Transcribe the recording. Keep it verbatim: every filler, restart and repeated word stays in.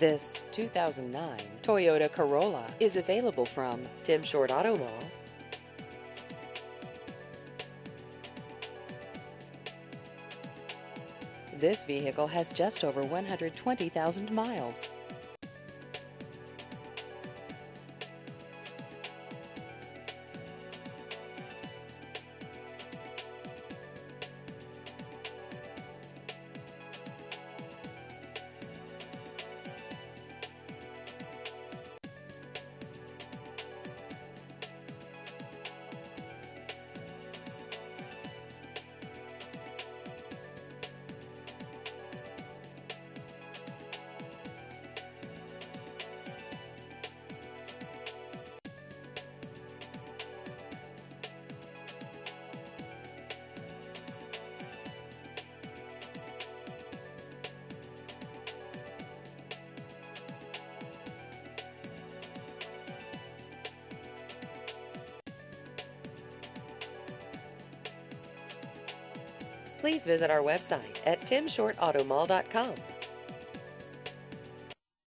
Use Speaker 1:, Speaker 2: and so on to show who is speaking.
Speaker 1: This two thousand nine Toyota Corolla is available from Tim Short Auto Mall. This vehicle has just over one hundred twenty thousand miles. Please visit our website at tim short auto mall dot com.